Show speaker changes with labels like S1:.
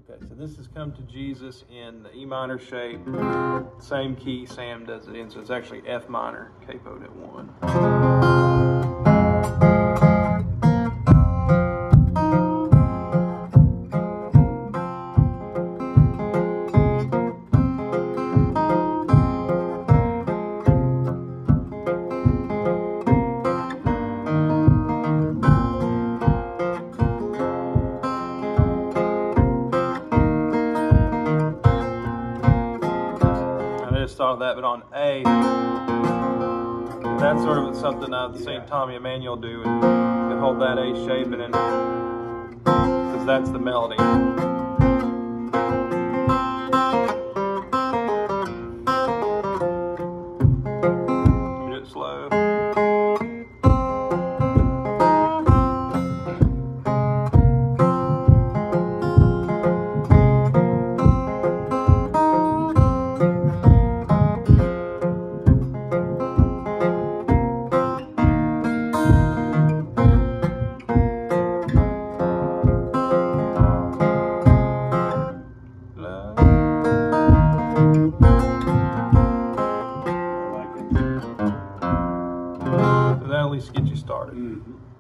S1: Okay, so this is Come to Jesus in the E minor shape, same key Sam does it in, so it's actually F minor, capoed at 1. Thought of that, but on A, that's sort of something I've seen Tommy Emmanuel do, and you can hold that A shape, and then, because that's the melody. Do it slow. So that at least gets you started.